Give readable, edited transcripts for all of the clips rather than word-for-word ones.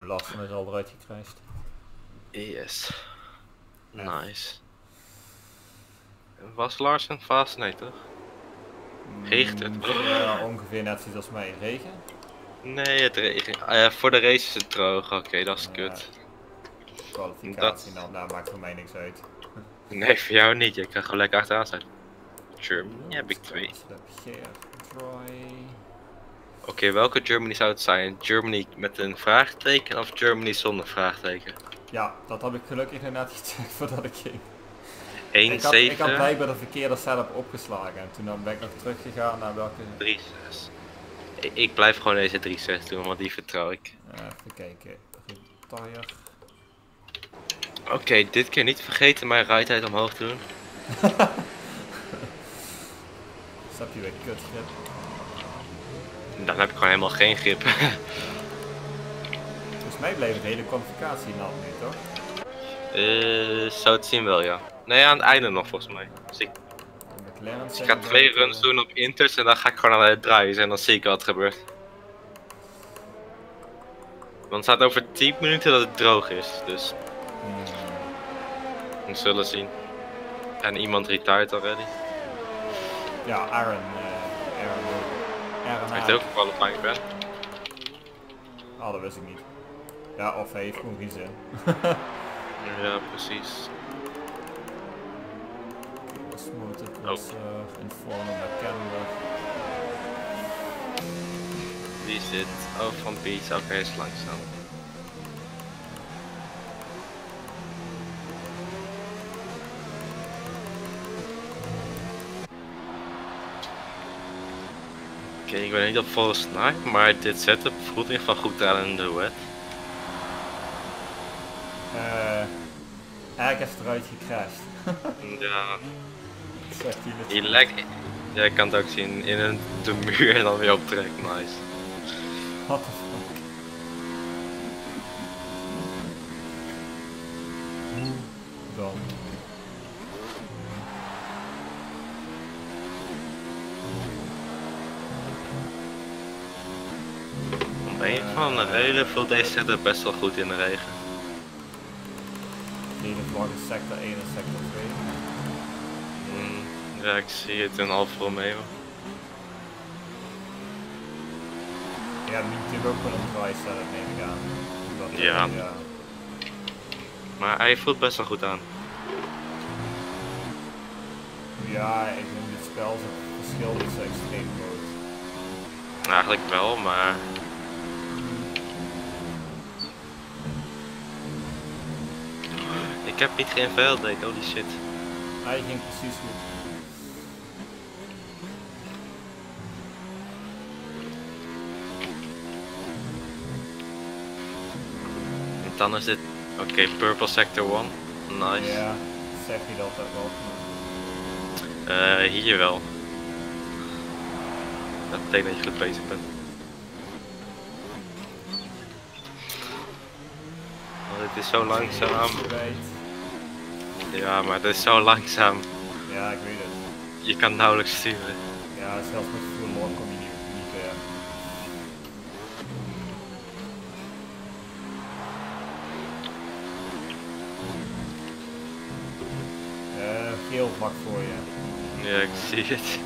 Larsen is al eruit gecrashed. Yes. Nice. Was Larsen vast? Nee toch? Regent het? Ja, ongeveer net zoals als mij. Regen? Nee, het regent. Voor de race is het droog. Oké, dat is kut. Kwalificatie, nou maakt voor mij niks uit. Nee, voor jou niet. Je kan gewoon lekker achteraan zijn. Germany heb ik 2. Oké, welke Germany zou het zijn? Germany met een vraagteken of Germany zonder vraagteken? Ja, dat had ik gelukkig inderdaad gecheckt voordat ik ging. 1-7. Ik had blijkbaar de verkeerde setup opgeslagen en toen ben ik nog teruggegaan naar welke... 3-6. Ik blijf gewoon deze 3-6 doen, want die vertrouw ik. Even kijken. Retire. Oké, dit keer niet vergeten mijn rijtijd omhoog te doen. Snap je weer kut grip? Dan heb ik gewoon helemaal geen grip. Volgens mij bleef de hele kwalificatie nat nu, toch? Zou het zien wel, ja. Nee, aan het einde nog volgens mij. Dus ik ga 2 runs doen op inters en dan ga ik gewoon aan het draaien en dan zie ik wat er gebeurt. Want het staat over 10 minuten dat het droog is, dus... We zullen zien. En iemand retired already. Ja, Aaron Heeft ook een qualifying ban. Oh, dat wist ik niet. Ja, of hij heeft gewoon geen zin. Ja, precies. Informer McKenna. Wie is dit? Oh, van Beats. Oké, is langzaam. Oké, ik ben niet op volle snaak, maar dit setup voelt in ieder geval goed aan in de wet. Eigenlijk is het eruit gecrashed. Ja. Zegt hij het. Je lijkt... Ja, ik kan het ook zien in de muur en dan weer optrek. Nice. What the fuck? Dan. Op een van de reden voelt deze setup best wel goed in de regen. Ene vlag is sector 1 en sector 2. Ja, ik zie het in Alfa Romeo. Ja, moet je natuurlijk ook gewoon een dry setup, neem ik aan. Ja. Maar hij voelt best wel goed aan. Ja, ik denk dit spel is het verschil niet zo extreem groot. Eigenlijk wel, maar... Ik heb niet geïnvalidate, holy shit. Hij ging precies goed. En dan is dit... Oké, Purple Sector 1. Nice. Ja, zeg je dat ook wel. Hier wel. Dat betekent dat je goed bezig bent. Want het is zo langzaam. Ja, maar het is zo langzaam. Ja, ik weet het. Je kan nauwelijks sturen. Ja, zelfs met full lock kom je niet ver. Geel vlak voor je. Ja, ik zie het.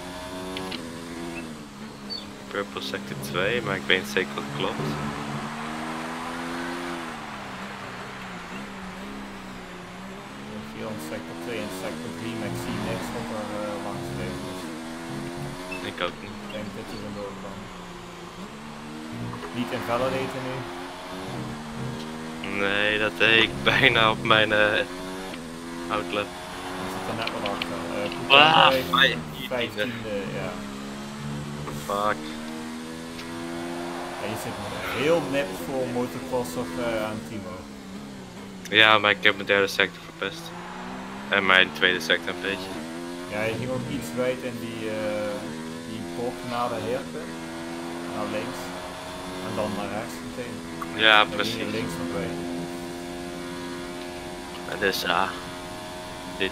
Purple Sector 2, maar ik weet niet zeker wat klopt. Geel in sector 2 en sector 3, maar ik zie niks wat er langs leven is. Ik ook niet. Ik denk dat je er door kan. Niet invalidaten nu? Nee, dat deed ik bijna op mijn outlet. Ik zit er net wat achter. 15e, ja. Fuck. En je zit heel nipt voor motocrosser aan Timo. Ja, maar ik heb mijn derde sector verpest. En mijn tweede sector een beetje. Ja, je ging ook iets wijd in die bocht na de herpen. Naar links. En dan naar rechts meteen. Ja, dan precies. ging je links nog wijd. Dus ja. Dit.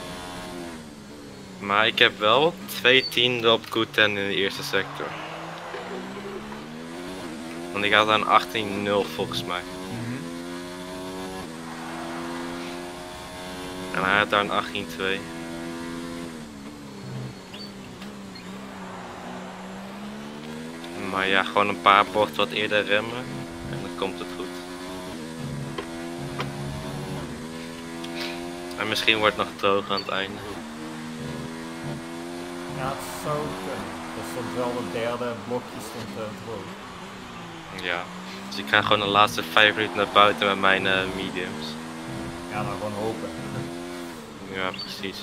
Maar ik heb wel 2 tienden op Q10 in de eerste sector. Want ik had een 18-0 volgens mij. En hij had daar een 18-2. Maar ja, gewoon een paar bochten wat eerder remmen. En dan komt het goed. En misschien wordt het nog droog aan het einde. Ja, het zou kunnen. Er stond wel het derde blokje stond droog. Ja, dus ik ga gewoon de laatste 5 minuten naar buiten met mijn mediums. Ja, nou gewoon hopen. Ja, precies.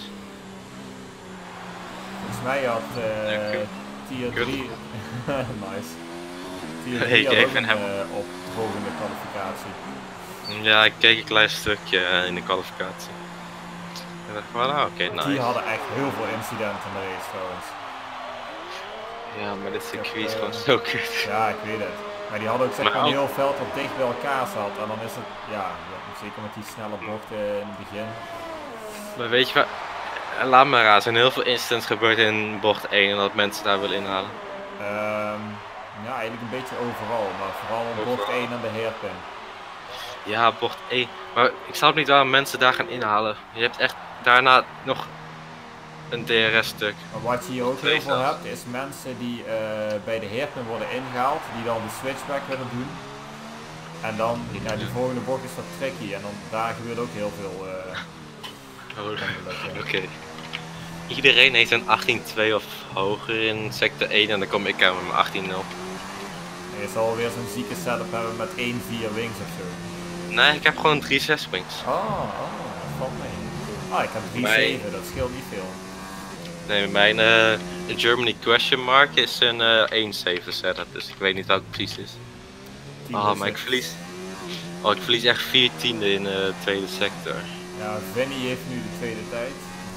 Volgens mij had tier 3... nice. Tier 3 had ook op de volgende kwalificatie. Ja, ik keek een klein stukje in de kwalificatie. En dacht van, oké, nice. Die hadden echt heel veel incidenten in de race trouwens. Ja, maar dit circuit is gewoon zo kut. Ja, ik weet het. Maar die hadden ook zeg maar een heel veld wat dicht bij elkaar zat. En dan is het, ja, zeker met die snelle bochten in het begin. Maar weet je wat, laat maar raar, er zijn heel veel incidents gebeurd in bocht 1 en dat mensen daar willen inhalen. Ja, eigenlijk een beetje overal, maar vooral bocht 1 en de hairpin. Ja, bocht 1. Maar ik snap niet waarom mensen daar gaan inhalen. Je hebt echt daarna nog een DRS-stuk. Maar wat je hier ook heel veel hebt, is mensen die bij de hairpin worden ingehaald, die dan de switchback willen doen. En dan, ja, die volgende bocht is wat tricky en dan daar gebeurt ook heel veel. Oké. Iedereen heeft een 18-2 of hoger in sector 1 en dan kom ik aan met mijn 18-0. Je zal weer zo'n zieke setup hebben met 1-4 wings of zo. Nee, ik heb gewoon 3-6 wings. Oh, dat valt mee. Ah, ik heb 3-7, dat scheelt niet veel. Nee, mijn Germany question mark is een 1-7 setup, dus ik weet niet wat het precies is. Ah, maar ik verlies. Oh, ik verlies echt 4 tienden in de tweede sector. Ja, Vinny heeft nu de tweede tijd,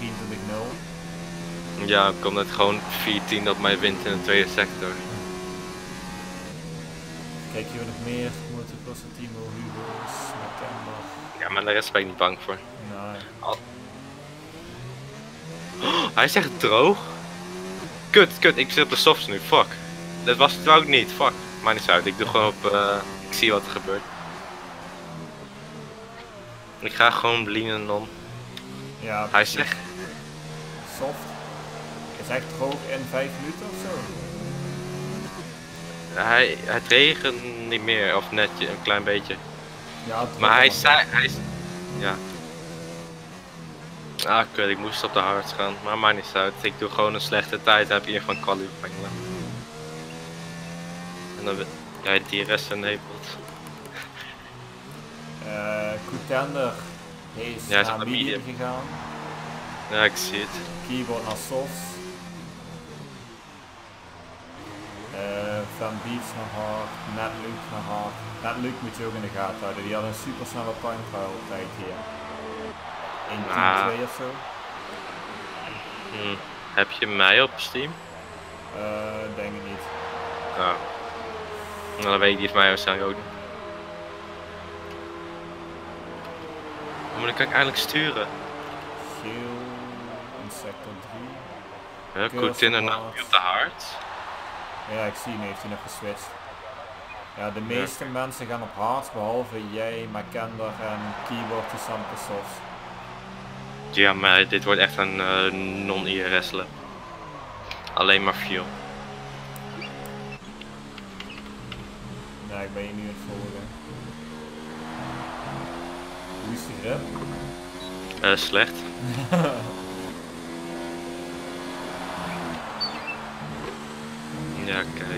23-0. Ja, ik kom net gewoon 4 op mij wint in de tweede sector. Kijk hier nog meer, Motocross Timo, Hugo's, September. Ja, maar de rest ben ik niet bang voor. Nee. Oh, hij is echt droog. Kut, ik zit op de softs nu, fuck. Dat was het ook niet, fuck. Maakt niet uit, ik doe gewoon op, ik zie wat er gebeurt. Ik ga gewoon leanen om. Ja, hij zegt soft. Is echt droog in 5 minuten of zo? Het regent niet meer, of netje, een klein beetje. Ja, maar hij is, ja. Ah, kut, ik moest op de hards gaan, maar maakt niet uit. Ik doe gewoon een slechte tijd, heb je van qualifying. En dan ja, die rest enabled. Contender is naar medium gegaan. Ja, ik zie het. Keyboard naar soft. Van Beats naar hard, Netluke naar hard. Netluke moet je ook in de gaten houden, die had een super snelle time trial tijd hier. 1.10.2 of zo. Heb je mij op Steam? Denk ik niet. Nou, dan weet ik die van mij waarschijnlijk ook niet. Maar dan kan ik eindelijk sturen. Geel in sector 3. Ja, Contender nou op de hard. Ja, ik zie, nu heeft hij nog geswitcht. Ja, de meeste mensen gaan op hard, behalve jij, Makender en Keyboard die staan op de softs. Ja, maar dit wordt echt een non-IRS lap. Alleen maar fuel. Ja, ik ben je nu aan het volgen. Hoe is de grip? Slecht. Ja, kijk.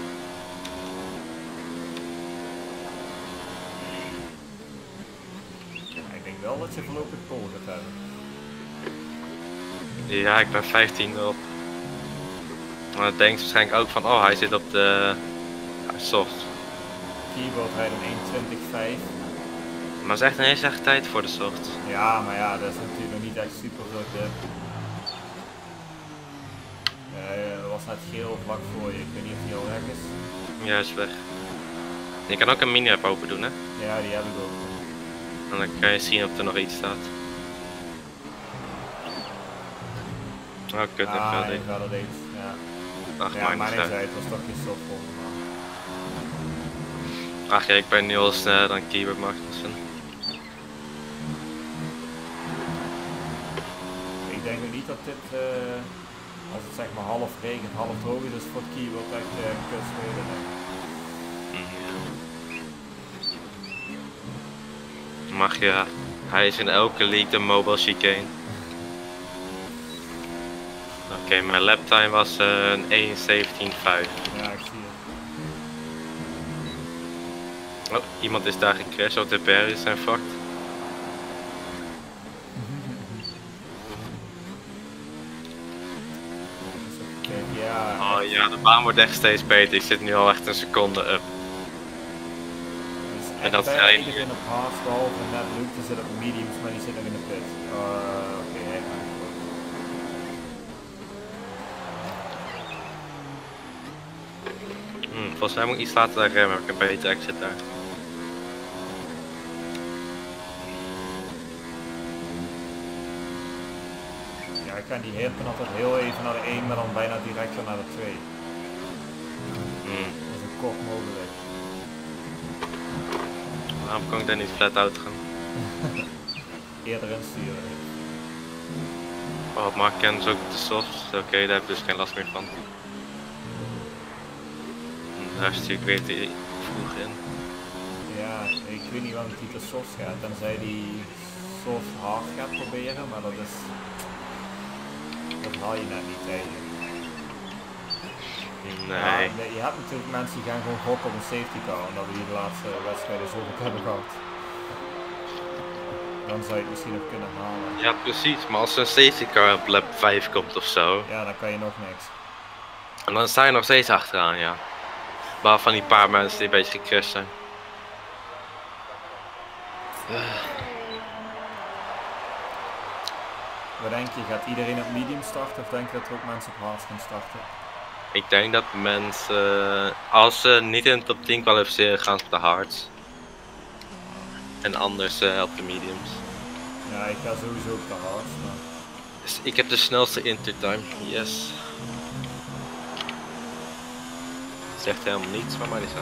Ik denk wel dat je voorlopig pole gaat hebben. Ja, ik ben 15 op. Maar dan denkt waarschijnlijk ook van, oh, hij zit op de soft. Keyboard rijdt een 1.20.5. Maar het is echt een hele slechte tijd voor de soft. Ja, maar ja, dat is natuurlijk nog niet echt super veel dip. Er was net geel vlak voor je, ik weet niet of die al weg is. Ja, is weg. Je kan ook een mini-app open doen, hè? Ja, die heb ik ook. En dan kan je zien of er nog iets staat. Oh, kut, ik ga dit. Ja, Ach, ja, maar niet niet uit, het was toch geen soft volgens mij. Ach ja, ik ben nu al sneller dan Keyboard Magnussen. Ik denk ook niet dat dit, als het zeg maar half regent, half droog is, dus voor het Keyboard echt kutspelen. Mag ja, hij is in elke league de mobile chicane. Oké, mijn laptime was een 1:17.5. Ja, ik zie het. Oh, iemand is daar gecrashed op de bergen zijn fucked. Ja. Oh ja, de baan wordt echt steeds beter. Ik zit nu al echt een seconde up. En dat is iedereen op hards, behalve net Luke, die zit op mediums, maar die zit nog in de pit. Oké, volgens mij moet ik iets later daar remmen, heb ik een beter exit daar. Ja, ik kan die hairpin altijd heel even naar de 1, maar dan bijna direct weer naar de 2. Dat is een kort mogelijk. Waarom kan ik daar niet flat out gaan? Eerder insturen. Oh, maar ik ken dus ook de softs. Oké, daar heb ik dus geen last meer van. Daar stuur ik weer te vroeg in. Ja, ik weet niet waarom die te soft gaat, tenzij die soft hard gaat proberen, maar dat haal je net niet tegen. Nee. Ja, je hebt natuurlijk mensen die gaan gewoon gokken op een safety car, omdat we hier de laatste wedstrijden zo goed hebben gehad. Dan zou je het misschien nog kunnen halen. Ja, precies, maar als er een safety car op lap 5 komt of zo. Ja, dan kan je nog niks. En dan sta je nog steeds achteraan, ja. Behalve van die paar mensen die een beetje gecrashed zijn. Wat denk je, gaat iedereen op medium starten of denk je dat er ook mensen op hard gaan starten? Ik denk dat mensen, als ze niet in de top 10 kwalificeren, gaan ze op de hards. En anders op de mediums. Ja, ik ga sowieso op de hards. Maar... Dus ik heb de snelste intertime, yes. Zegt helemaal niets, maar niet zo.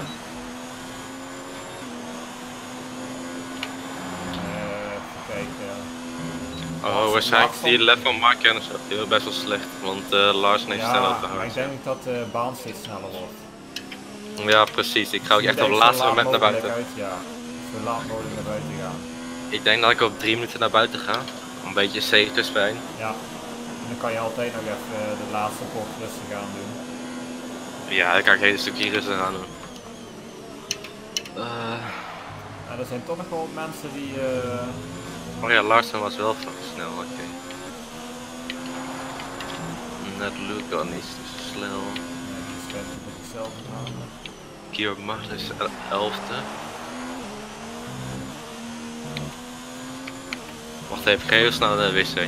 Even kijken. Oh, waarschijnlijk die level maken is heel best wel slecht, want Lars heeft snel op de maar ik hard. denk dat de baan steeds sneller wordt. Ja, precies. Ik ga ook echt op het laatste moment naar buiten. Ja, zo laat mogelijk naar buiten gaan. Ik denk dat ik op 3 minuten naar buiten ga. Om een beetje safe te zijn. Ja, en dan kan je altijd nog even de laatste bocht rustig gaan doen. Ja, dan kan ik een hele stukje rustig aan doen. En er zijn toch nog wel mensen die... Oh ja, Larsen was wel snel, oké. Net Luke al niet zo snel. Nee, die schijnt op hetzelfde gaan. Keyboard Magnus 11e. Wacht even, ik ga heel snel naar de wc.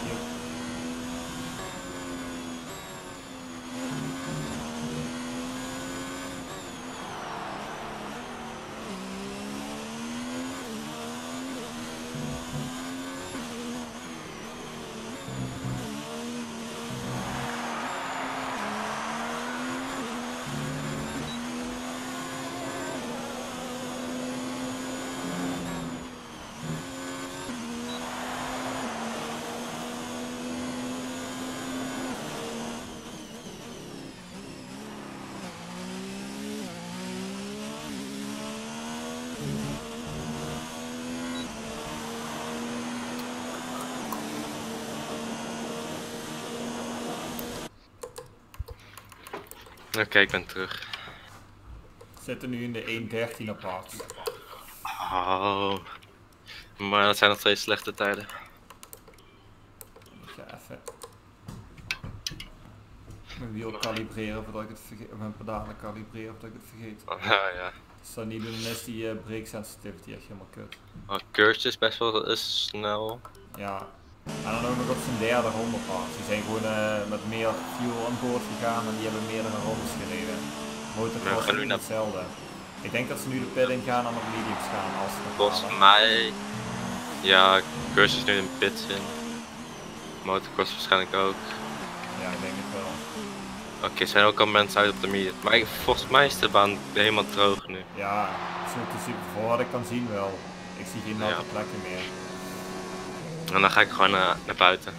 Oké, ik ben terug. We zitten nu in de 1:13 op hard. Oh. Maar dat zijn nog steeds slechte tijden. Ik ga even mijn wiel kalibreren voordat ik het vergeet, of mijn pedalen kalibreren voordat ik het vergeet. Ja. Als dat niet doen, dan is die brake sensitivity echt helemaal kut. Oh, Curse is best wel snel. Ja, en dan ook nog op zijn derde ronde pas. Die zijn gewoon met meer fuel aan boord gegaan en die hebben meerdere rondes gereden. Motocross is nu hetzelfde. Ik denk dat ze nu de pit in gaan en op mediums gaan als ze Volgens mij, ja, Curse is nu in pits in. Motocross waarschijnlijk ook. Ja, ik denk het wel. Oké, zijn ook al mensen uit op de medium. Maar volgens mij is de baan helemaal droog nu. Ja, Zo te zien, voor wat ik kan zien wel. Ik zie geen natte plekken meer. En dan ga ik gewoon naar buiten.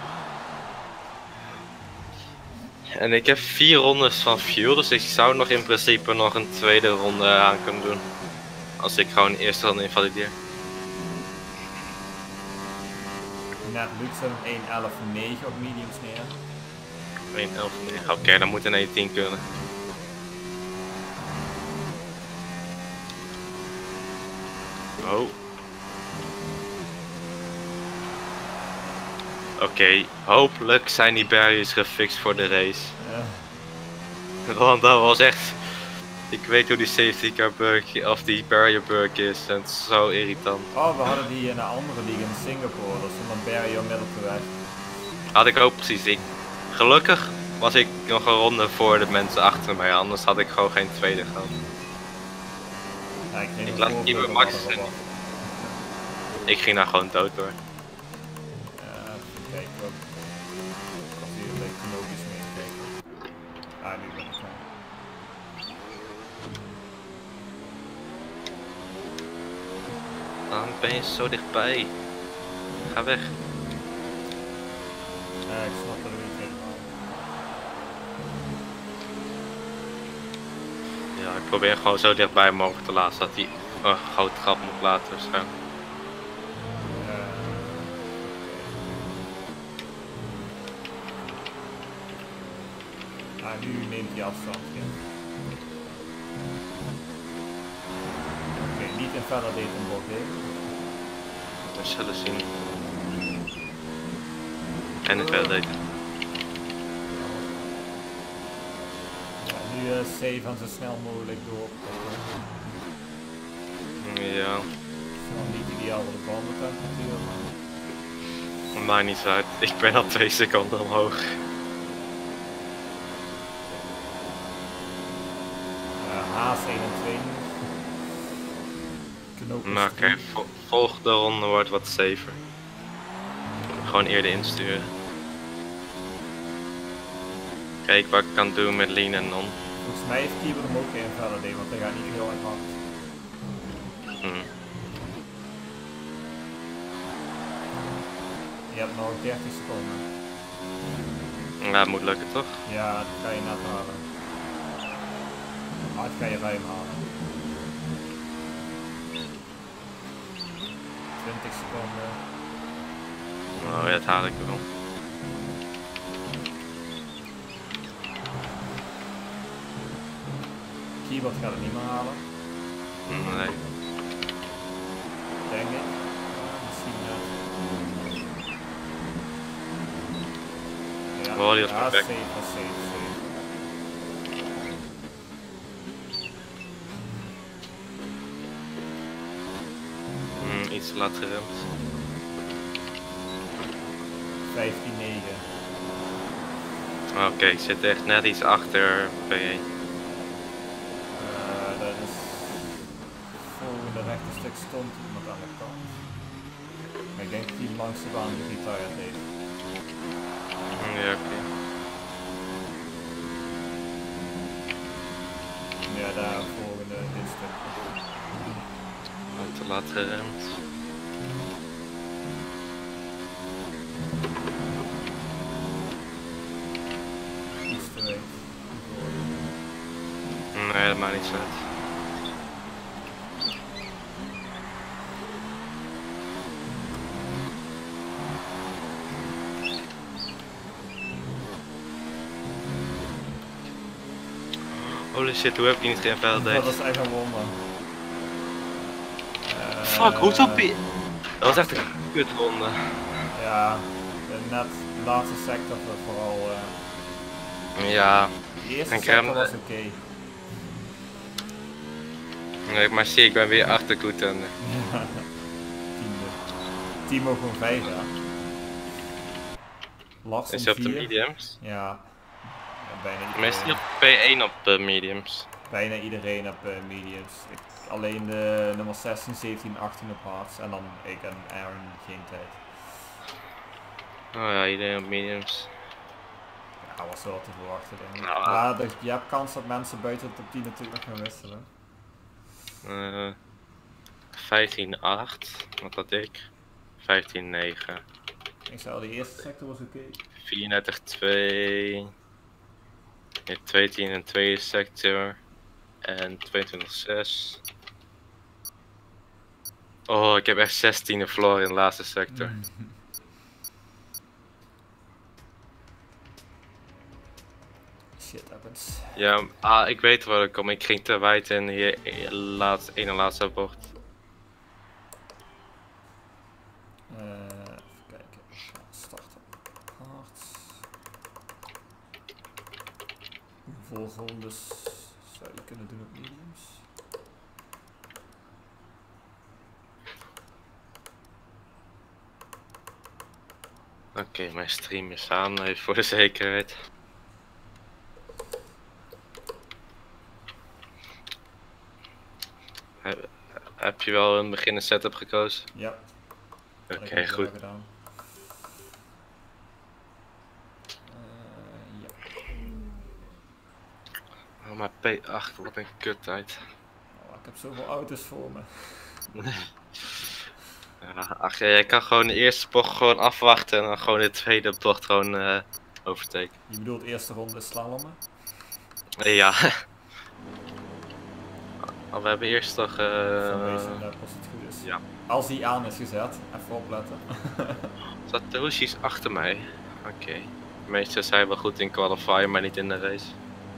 En ik heb 4 rondes van fuel, dus ik zou nog in principe nog een tweede ronde aan kunnen doen. Als ik gewoon de eerste ronde invalideer. Net Luc zet een 1.11.9 op mediums neer. 1.11.9, oké, dan moet een 1.10 kunnen. Oh. Oké, hopelijk zijn die barriers gefixt voor de race. Ja. Want dat was echt... Ik weet hoe die safety car bug of die barrier bug is en het is zo irritant. Oh, we hadden die in een andere league in Singapore, dat stond een barrier midden op de weg. Had ik ook precies. Gelukkig was ik nog een ronde voor de mensen achter mij, anders had ik gewoon geen tweede gehad. Ja, ik laat hier Max. Ik ging daar gewoon dood door. Ja, even kijken ook. Ik had hier een beetje knopjes mee gekeken. Ah, nu ben ik klaar. Dan ben je zo dichtbij. Ga weg. Ja, ik snap er niet helemaal. Ja, ik probeer gewoon zo dichtbij mogelijk te laten, zodat hij een groot gat moet laten waarschijnlijk. Nu neemt hij afstand. Ja. Oké, niet in validate een bocht in. We zullen zien. En in validate. Ja, nu save en zo snel mogelijk door. Ja. Het is wel niet ideaal voor de bandentemperatuur. Maakt niet uit. Ik ben al 2 seconden omhoog. Haas 1 en 2. Maar oké, volgende ronde wordt wat safer. Gewoon eerder insturen. Kijk wat ik kan doen met lean en non. Volgens mij heeft Kieber hem ook invalidate, want hij gaat niet heel erg hard. Je hebt nog 30 seconden. Ja, het moet lukken toch? Ja, dat kan je net halen. Dat ga je ruim halen. 20 seconden. Oh ja, dat haal ik wel. Keyboard gaat het niet meer halen. Nee. Denk ik. Misschien ja, oh, die was ja, perfect. Safe. Iets te laat geremd. 15-9. Oké, ik zit echt net iets achter P1. Dat is volgende rechte stuk stond iemand aan de kant. Maar ik denk dat hij langs de baan retired heeft. Ja, oké. Ja, daar volgende dit stuk. Te laat geremd. Iets te weet. Nee, dat maakt niet uit. Holy shit, hoe heb ik die niet geïnvalideerd? Dat is echt een wonder. Fuck, hoe top je? Dat was echt een kutronde. Ja, net de laatste sector vooral. Ja. De eerste sector was oké. Nee, maar zie, ik ben weer achter Koeten. Ja. Timo gewoon 5, ja. Lars is hij op de 4. mediums? Ja. Bijna iedereen. Maar is hij op P1 op de mediums? Bijna iedereen op mediums. Alleen de nummer 16, 17, 18 op hards. En dan ik en Aaron geen tijd. Oh ja, iedereen op mediums. Ja, was wel te verwachten denk ik. Nou, maar je hebt kans dat mensen buiten de top 10 natuurlijk nog gaan wisselen. 15-8, wat had ik? 15-9. Ik zou de eerste sector was oké. 34-2. 2-10 in de tweede sector. En 22-6. Oh, ik heb echt 16 verloren in de laatste sector. Shit happens. Ja, ik weet waar ik kom. Ik ging te wijd in hier ene laatste bocht. Even kijken. Starten. Hard. Hoeveel rondes zou je kunnen doen op mediums? Oké, mijn stream is aan, even voor de zekerheid. Heb je wel een beginner setup gekozen? Ja. Oké, goed. Ja. Oh, maar P8, wat een kuttijd. Oh, ik heb zoveel auto's voor me. Ja, ach, jij kan gewoon de eerste bocht gewoon afwachten en dan gewoon de tweede bocht gewoon overteken. Je bedoelt eerste ronde slalommen? Ja. Oh, we hebben eerst toch... Als het goed is. Ja. Als die aan is gezet, even opletten. Satoshi is achter mij. Oké. Meestal zijn wel goed in qualifier, maar niet in de race.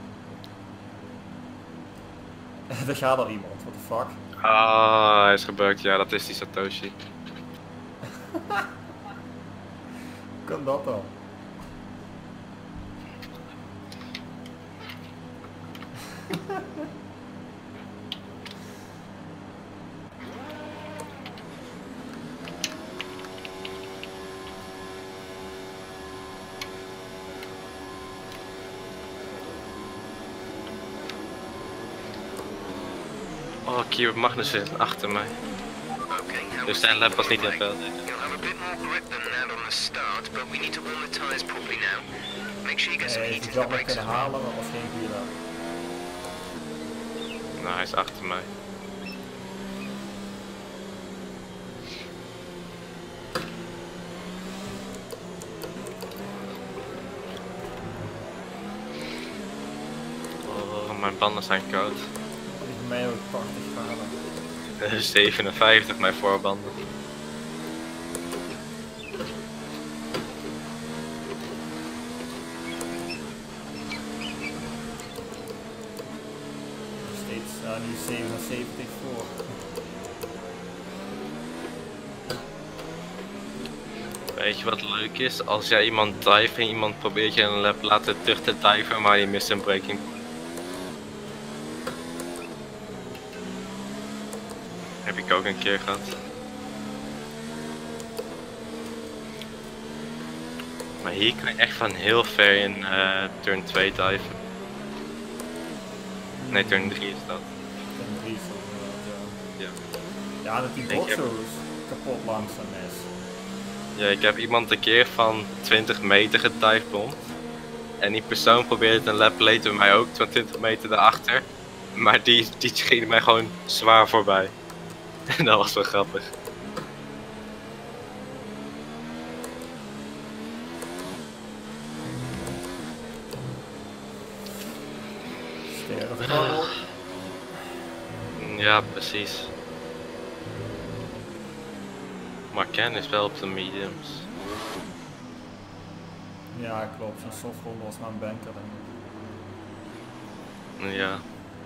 Er gaat al iemand, what the fuck? Ah, hij is gebukt. Ja, dat is die Satoshi. Kan dat dan? Oh, Kiewer Magnussen achter mij. Dus zijn lap was niet in veld. Je zou nog kunnen halen, maar was geen goede lap. Nou, hij is achter mij. Oh, mijn banden zijn koud. Voor mij ook 80 graden. 57 mijn voorbanden. Steeds nu 77 voor. Weet je wat leuk is? Als jij iemand dive en iemand probeert je een lap laten terug te diven, maar je mist een breaking point. Heb ik ook een keer gehad. Maar hier kan je echt van heel ver in turn 2 diven. Nee, turn 3 is dat. Turn 3 is dat inderdaad, Ja. Ja, dat die bot zo kapot langzaam is. Ja, ik heb iemand een keer van 20 meter gedivebomd. En die persoon probeerde een lap later bij mij ook, 20 meter daarachter. Maar die ging mij gewoon zwaar voorbij. En dat was wel grappig. Ja, precies. Maar Ken is wel op de mediums. Ja, klopt. Zo'n softronde was maar een banker. Ja.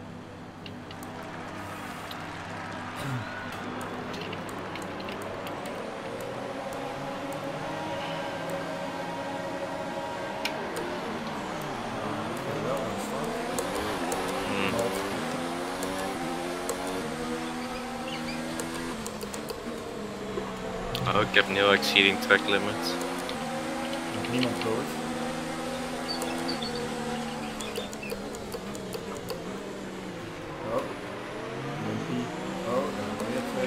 Oh, ik heb nu exceeding track limit. Nog niemand dood. Oh. Lumpy. Oh, en dan weer twee.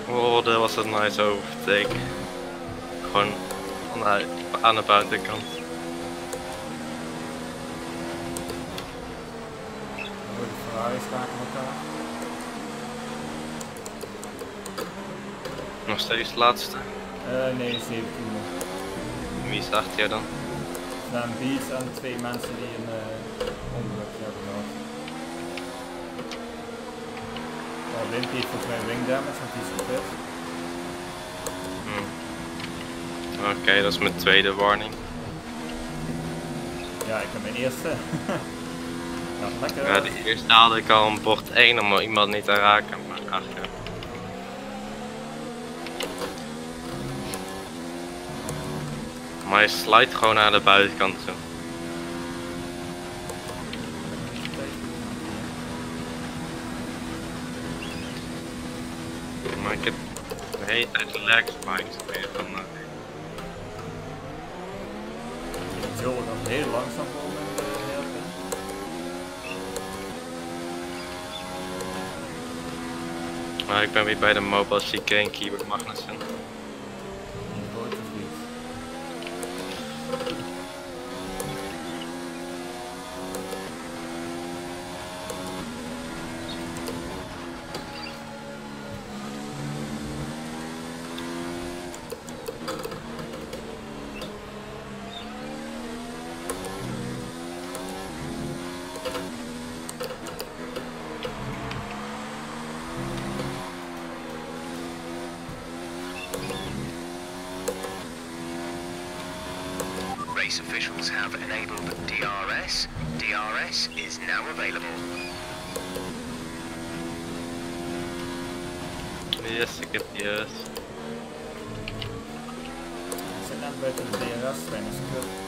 Oh, dat was een nice overtake. Gewoon aan de buitenkant. De Ferraris raken elkaar. Nog steeds laatste? Nee, 17e. Wie is achter jou dan? Er staan Beats en 2 mensen die een ongeluk hebben gehad. Wimpy heeft volgens mij wing damage, want die is gepit. Oké, dat is mijn tweede warning. Ja, ik heb mijn eerste. Ja, lekker. Ja, die eerste haalde ik al een bocht 1 om iemand niet te raken, maar ach ja. Maar je slijt gewoon naar de buitenkant toe. Maar ik heb de hele tijd lag spikes weer van... Joe gaat heel langzaam vol met de hairpin. Maar ik ben weer bij de Mobile Chicane Keyboard Magnussen. Race officials have enabled DRS. DRS is now available. Yes, ik heb yes. Ik zit net buiten de DRS-trein, is het goed?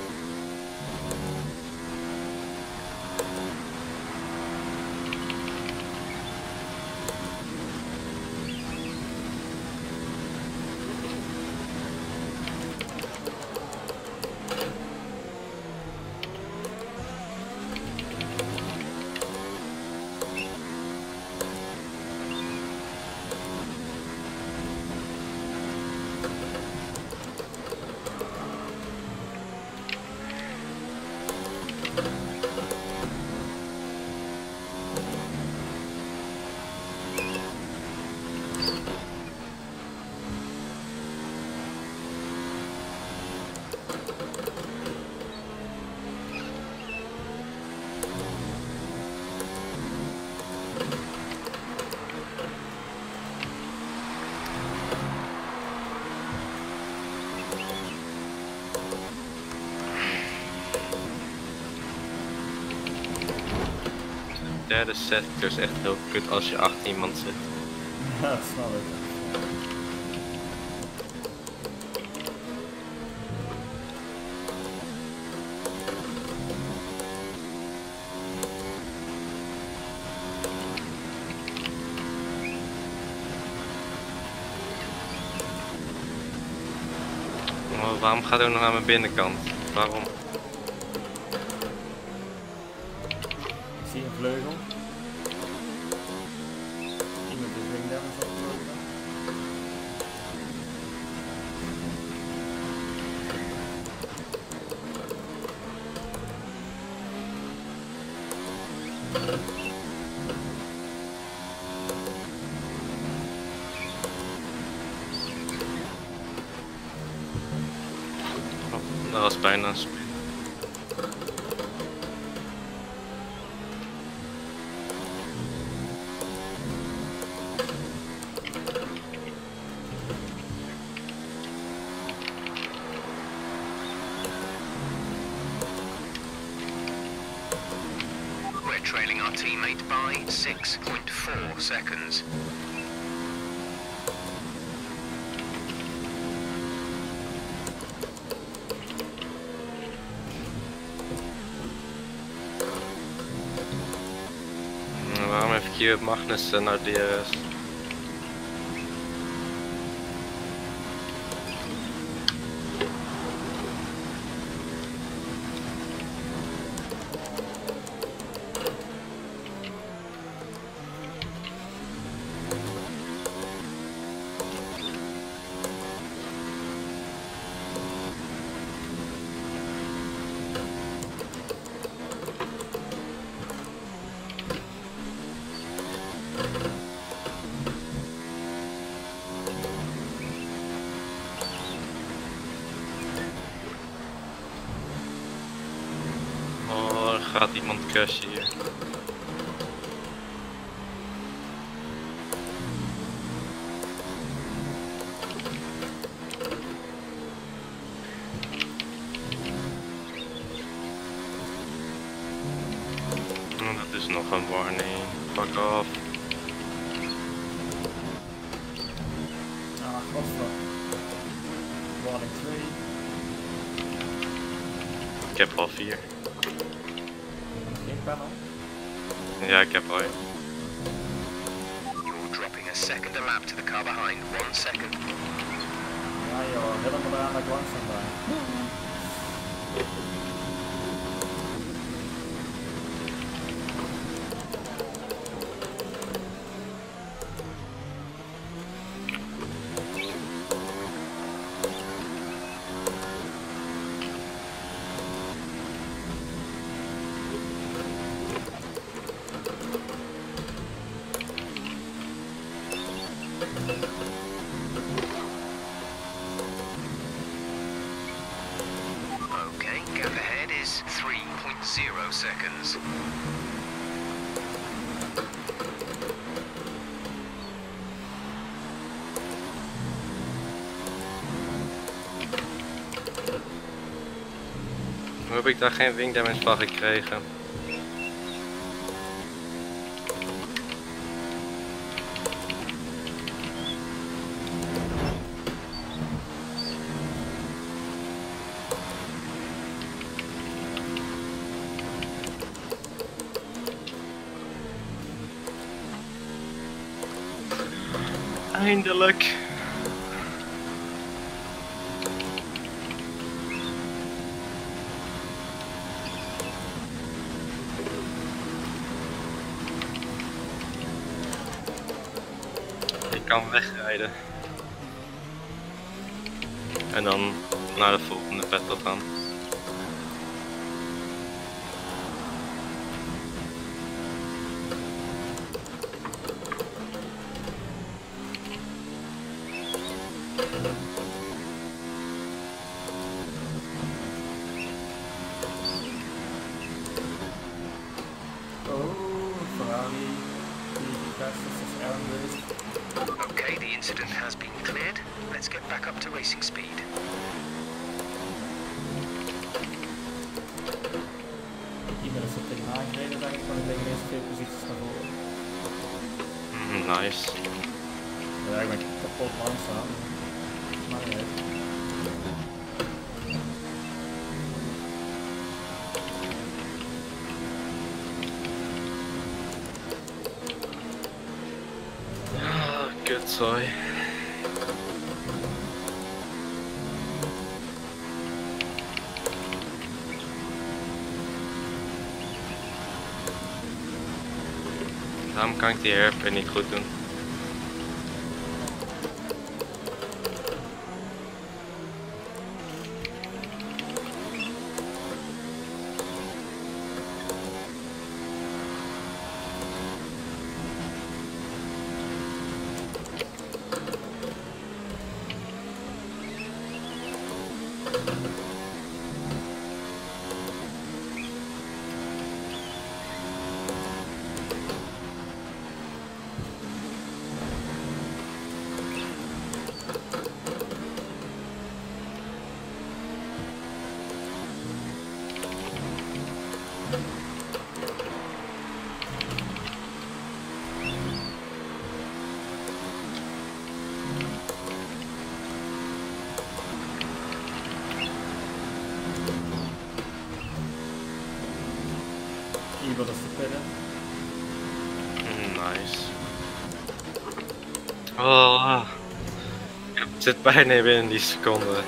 De derde sector is echt heel kut als je achter iemand zit. Ja, dat snap ik. Maar waarom gaat hij ook nog naar mijn binnenkant? Waarom? Ik zie een vleugel. Iemand die wing damage opgelopen. Oh, dat was bijna een spin. We're trailing our teammate by 6.4 seconds. Waarom heeft Keyboard Magnussen nou DRS? gaat iemand crashen hier. Oh, dat is nog een warning. Fuck off. Ah, godver. Warning 2. Ik heb al 4. Geen panel. Ja, ik heb al 1. You're dropping a second a lap to the car behind. 1 second. Ja joh, helemaal eraan dat ik langzaam ben. Okay, gap ahead is 3.0 seconds. Hoe heb ik daar geen wing damage van gekregen? Eindelijk! Ik kan wegrijden. En dan naar de volgende battle gaan. Oh, Ferrari. Die fastest is Aaron Lewis. Okay, the incident has been cleared. Let's get back up to racing speed. Iemand is er tegenaan gereden, denk ik, van ik tegen deze 2 posities naar voren. Nice. Ja, ik ben kapot langzaam. Maar niet uit. Ah, kutzooi. Daarom kan ik die hairpin niet goed doen. Iemand is te pillen. Nice. Oh, ik zit bijna binnen die seconde.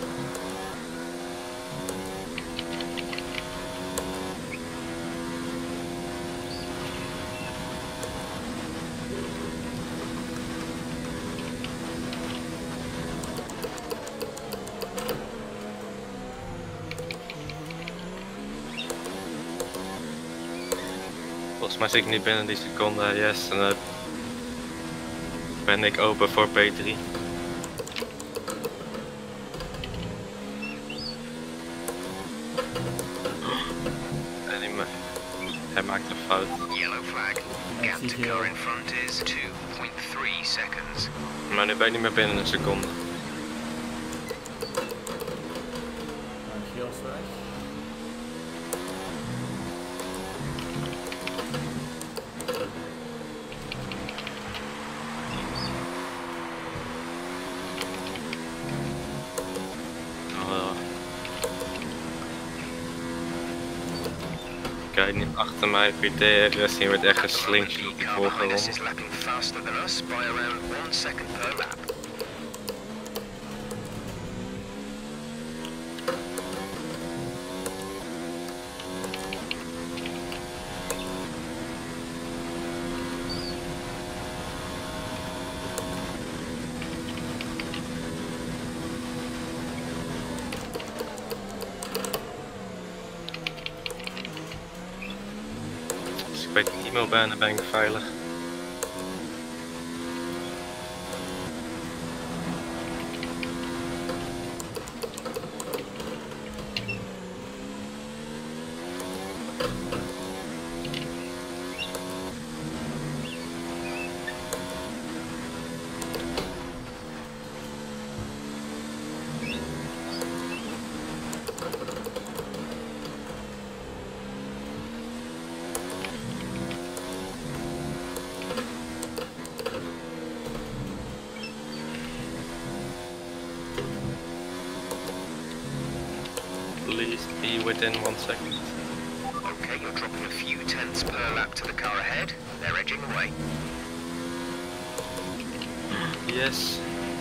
Volgens mij zit ik niet binnen die seconde, yes, en dan ben ik open voor P3. En front is 2.3 seconds. Maar nu ben ik niet meer binnen een seconde. Geel is weg. Kijk, niet achter mij, PTRS, hier wordt echt geslinkt op die vorige ronde. Is lapping faster than us by around 1 second per lap. Als ik bij Timo ben, dan ben ik veilig. Please be within 1 second. Okay, you're dropping a few tenths per lap to the car ahead. They're edging away. Yes.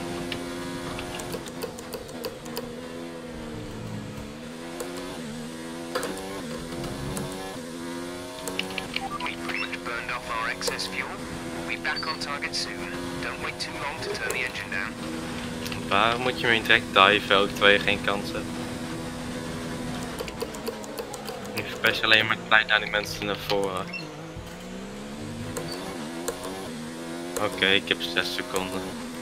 We pretty much burned off our excess fuel. We'll be back on target soon. Don't wait too long to turn the engine down. Waarom moet je me niet direct diven ook terwijl je geen kans hebt? Ik verpest je alleen maar de tijd aan die mensen naar voren. Oké, ik heb 6 seconden.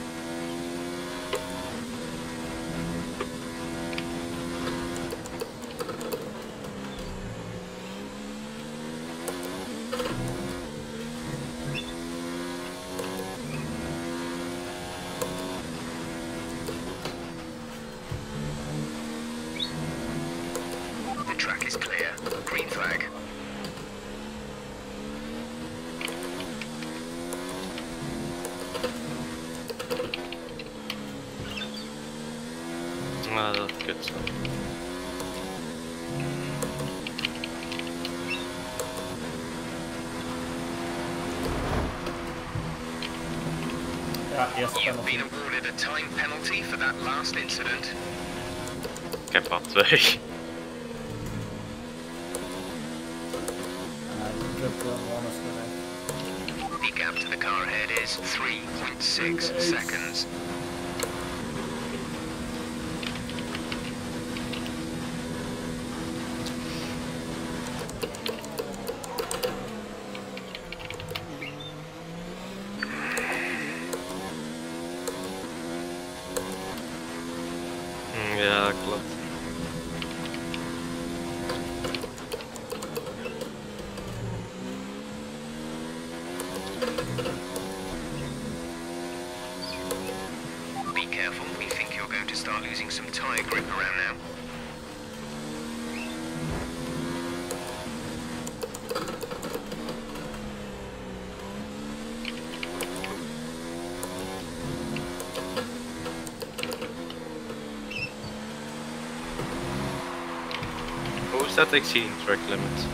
The track is clear. Green flag. Ah, dat is kut zo. Ja, eerste You've penalty. been awarded a time penalty for that last incident. Ik heb al 2. Die club one is correct. The gap to the car ahead is 3.6 seconds. Ja, klopt. Be careful, we think you're going to start losing some tyre grip around now. Hoe is dat exceeding track limits?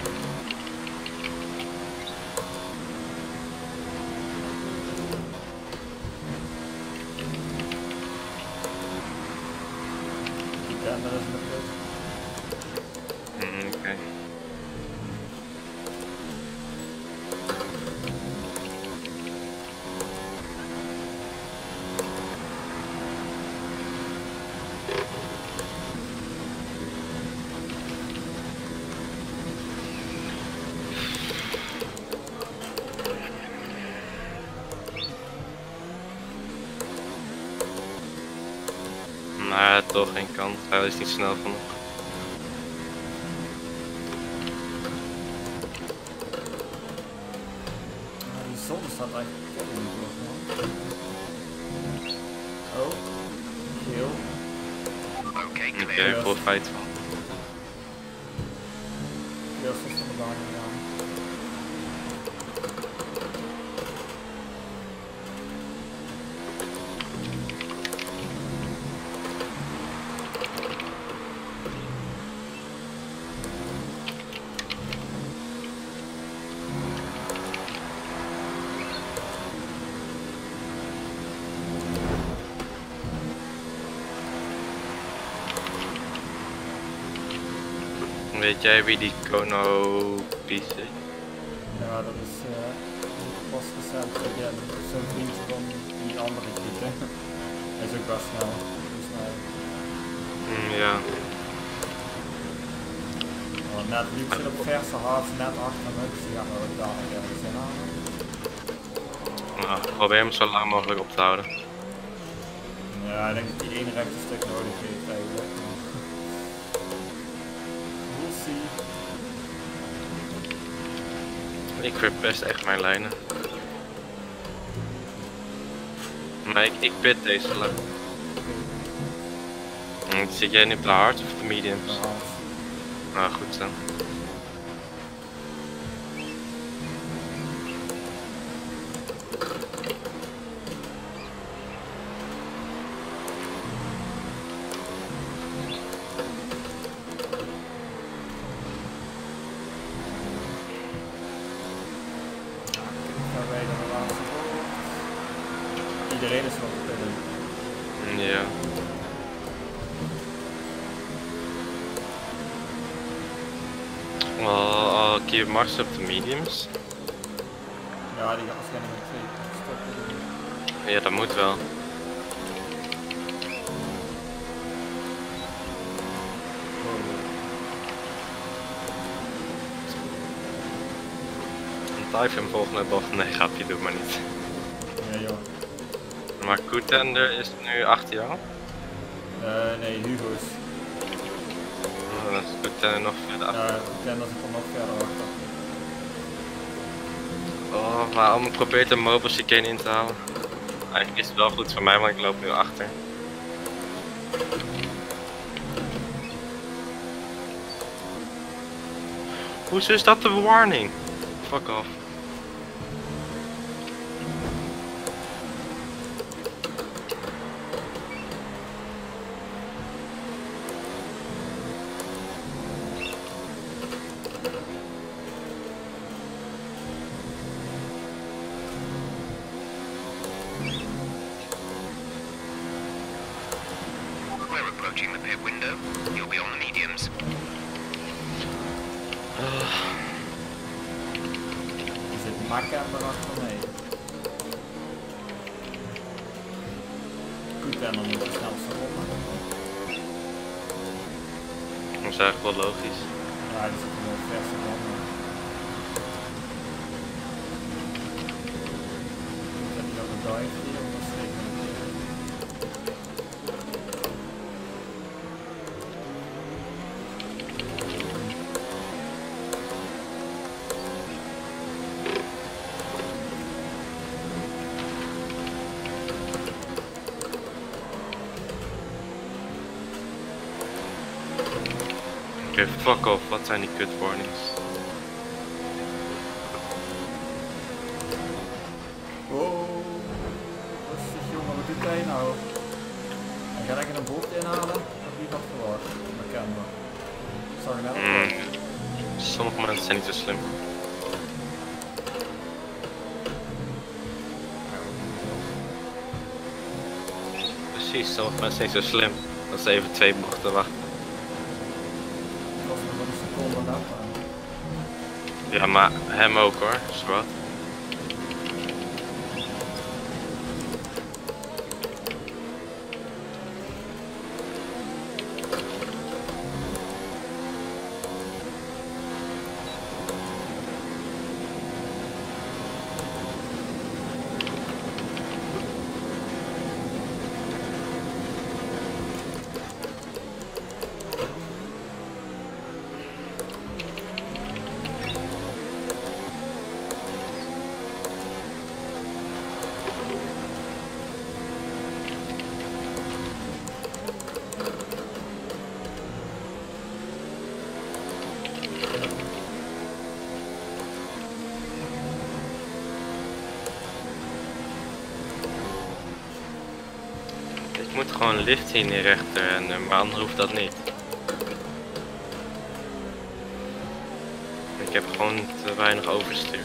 Ja, dat is een club. Oké. Maar toch geen kans, hij is niet snel genoeg. Die zon staat eigenlijk Oké, vol feit van. Eerst is van de baan gegaan. Weet jij wie die Kono Pies is? Ja, dat is was recent zo'n vriendje van die andere gieten. Hij is ook best snel, volgens mij. Ja. Net liep zit op verse hart net achter me, dus die gaan we ook dadelijk ergens in halen. Nou, probeer hem zo lang mogelijk op te houden. Ja, ik denk dat die één rechte stuk nodig heeft eigenlijk. We'll see. Ik verpest echt mijn lijnen. Maar ik pit deze lijn. Zit jij nu op de hard of de mediums? Nou, goed zo. Iedereen is wel pillen. Ja. Keer Mars op de mediums. Ja, die gaat waarschijnlijk met 2 stoppen doen. Ja, dat moet wel. Dive hem volgende bocht. Nee, grapje, doe maar niet. Ja, joh. Maar Koetender is nu 8 jaar? Nee, Hugo is. Oh, dan is Koetender nog verder achter. Ja, Koetender zit er nog verder achter. Oh, waarom ik probeer de mobile chicane in te halen? Eigenlijk is het wel goed voor mij, want ik loop nu achter. Hoezo is dat de warning? Fuck off. We're approaching the pit window. You'll be on the mediums. Er zit Makember achter mee. Koetender moet de snelste ronde. Dat is eigenlijk wel logisch. Ja, die zit er wel verse ronde. Zet hij ook een dive hier of een steek met een keer. Oké, fuck off, wat zijn die kut warnings? Wow, rustig jongen, wat doet hij nou? Hij gaat lekker een bocht inhalen, of wie had verwacht? Bekende. Zag je net al? Sommige mensen zijn niet zo slim. Precies, sommige mensen zijn niet zo slim. Dat ze even 2 bochten wachten. Dat was nog wel een seconde net, maar... Ja, maar hem ook hoor, zwart. moet gewoon lift hier neerrechten en maar anders hoeft dat niet. Ik heb gewoon te weinig overstuur.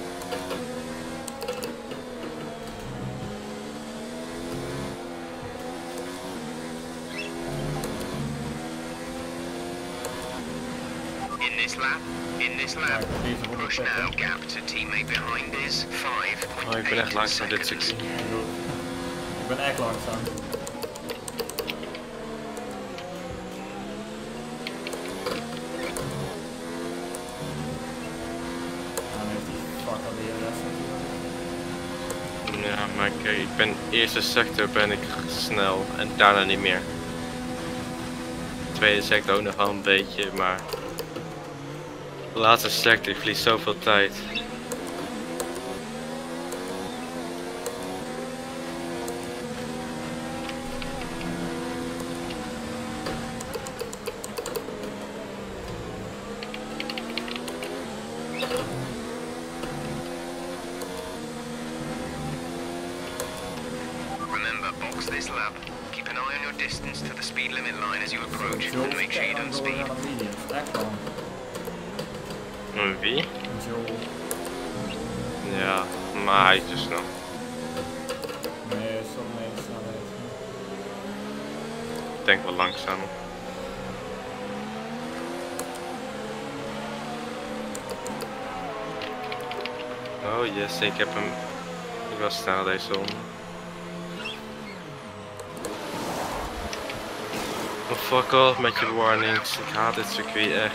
In this lap, push now, gap to teammate behind is 5.8 Oh, ik ben echt langzaam dit circuit. Ik ben echt langzaam. Ja, maar kijk, ik ben eerste sector ben ik snel en daarna niet meer. Tweede sector ook nog wel een beetje, maar de laatste sector, ik verlies zoveel tijd. This lap. Keep an eye on your distance to the speed limit line as you approach and make sure you don't speed. Wie? Joel. Ja, maar hij is te snel. Nee, zo mee snelheid. Ik denk wel langzaam. Oh yes, ik heb hem. Ik was snel deze ronde. Oh, fuck off met je warnings, ik haat dit circuit echt.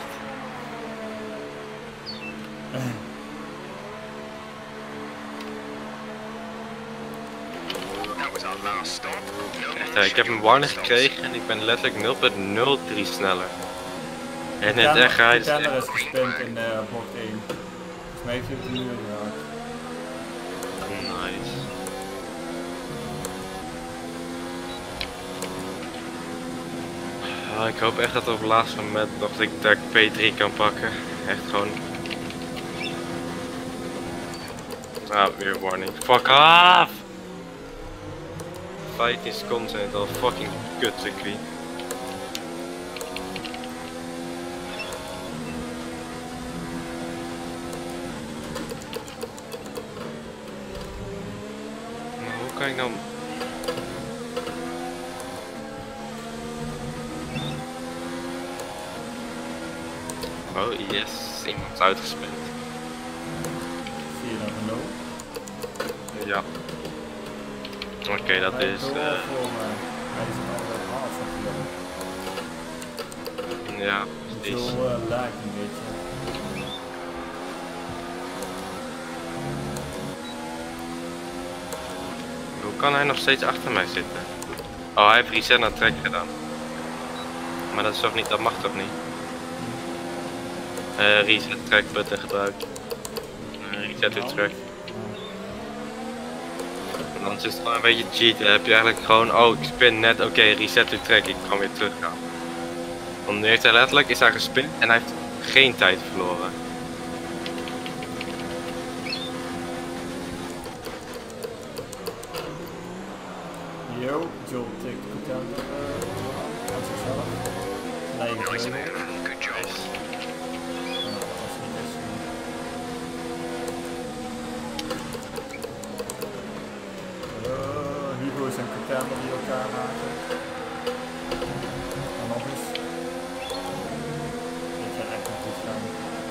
Echt, ik heb een warning gekregen en ik ben letterlijk 0.03 sneller. En het echt rijdt. De is gespind in bocht 1. Volgens mij heeft hij het nu geraakt. Nice. Oh, ik hoop echt dat op het laatste moment nog dat ik P3 kan pakken. Echt gewoon. Ah, weer warning. Fuck off! 15 seconden en het al fucking kut circuit. Maar hoe kan ik dan... Oh yes, iemand is uitgespeeld. Zie je dat genoeg? Ja. Oké, dat is... Ja, precies. Zo lijkt een beetje. Hoe kan hij nog steeds achter mij zitten? Oh, hij heeft reset naar track gedaan. Maar dat is toch niet, dat mag toch niet? Reset track button gebruikt. Reset to track. En dan is het gewoon een beetje cheat. Dan heb je eigenlijk gewoon, oh ik spin net, oké, reset to track, ik kan weer teruggaan. Want nu heeft hij letterlijk, is hij gespind en hij heeft geen tijd verloren. Yo, Joel tikt goed aan zichzelf. Nee, Nice move, good job. Hugo's en Contender die elkaar maken. En nog eens. Dit gaat echt niet goed gaan.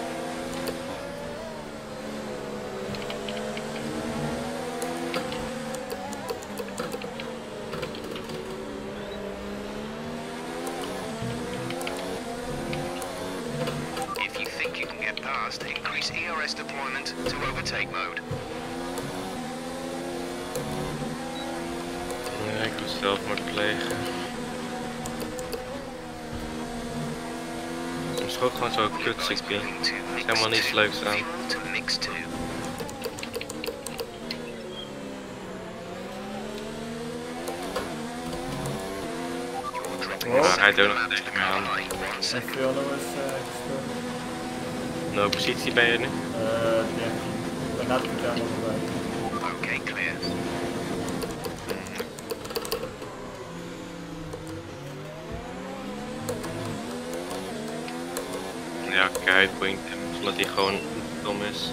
If you think you can get past, increase ERS deployment to overtake mode. Ja, ik moet zelfmoord plegen. Het is ook gewoon zo'n kut circuit. Er is helemaal niets leuks aan. Maar hij doet nog tegen me aan. En veel nog eens gespeeld. In welke positie ben je nu? 13. Ik ben net Contender erbij. Okay, clear. keihard point omdat hij gewoon dom is.